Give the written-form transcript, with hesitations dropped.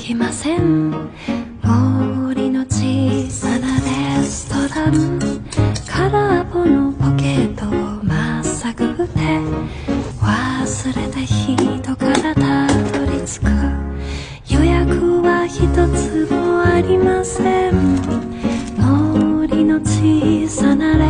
きません。森の小さなレストラン、空っぽのポケットをまっさぐって忘れた人からたどり着く。予約は一つもありません。森の小さなレ